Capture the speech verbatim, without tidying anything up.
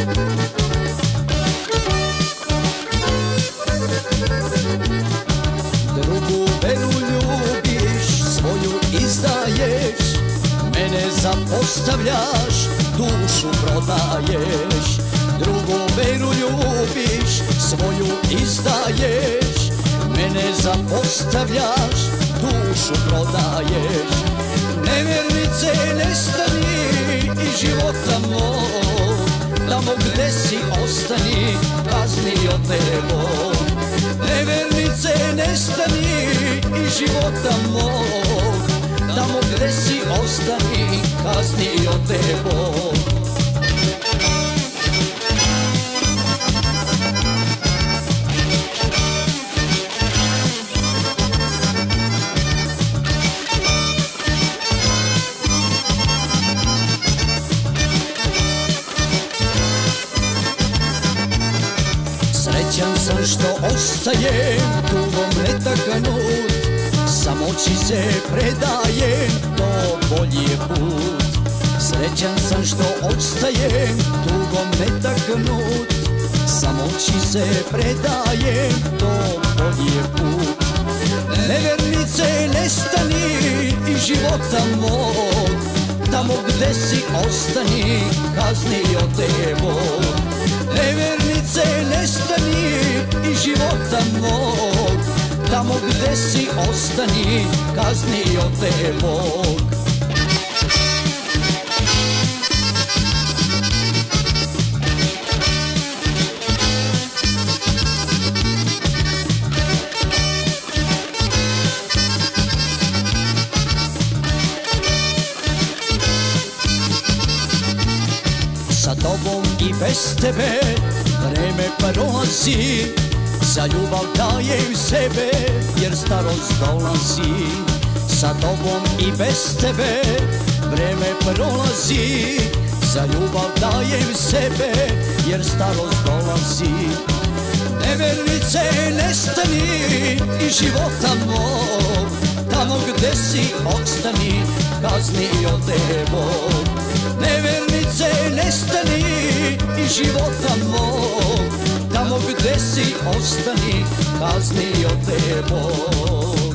Drugu veru ljubiš, svoju izdaješ, mene zapostavljaš, dušu prodaješ. Drugu veru ljubiš, svoju izdaješ, mene zapostavljaš, dušu prodaješ. Nevjernice, nestani iz života mog, tamo gde si ostani, kaznio te Bog. Nevjernice, nestani iz života mog, tamo gde si ostani, kaznio te Bog. Srećan sam što ostajem tugom netaknut, samoći se predajem, to bolji je put. Srećan sam što ostajem tugom netaknut, samoći se predajem, to bolji je put. Nevjernice, nestani iz života mog, tamo gde si ostani, kaznio te Bog. Nevjernice, nestani iz života mog, tamo gde si ostani, kaznio te Bog. Sa tobom i bez tebe vreme prolazi, za ljubav dajem sebe jer starost dolazi. Sa tobom i bez tebe vreme prolazi, za ljubav dajem sebe jer starost dolazi. Nevjernice, nestani iz života mog, tamo gde si ostani, kaznio te Bog. Nevjernice, nestani iz života mog, tamo gde si ostani, kaznio te Bog.